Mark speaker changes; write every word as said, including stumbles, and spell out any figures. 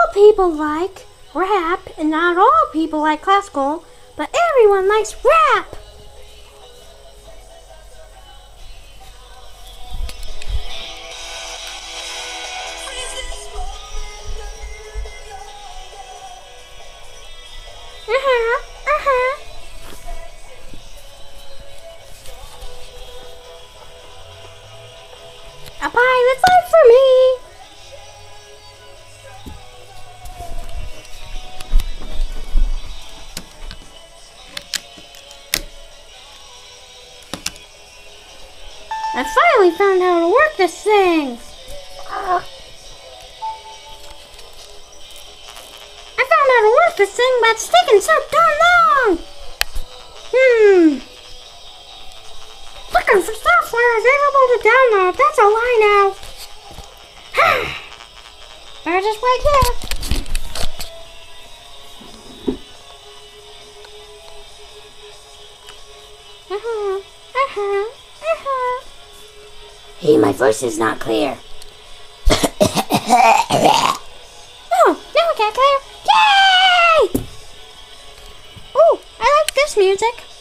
Speaker 1: people like rap, and not all people like classical, but everyone likes rap. Uh-huh, uh-huh. A pilot's life for me. I finally found out how to work this thing. Uh, I found out how to work this thing, but it's taking so darn long. Hmm. Looking for software available to download. That's all I know. Better just wait here. Uh-huh. Uh-huh. Uh-huh.
Speaker 2: Hey, my voice is not clear.
Speaker 1: Oh, now it got clear. Yay! Oh, I like this music.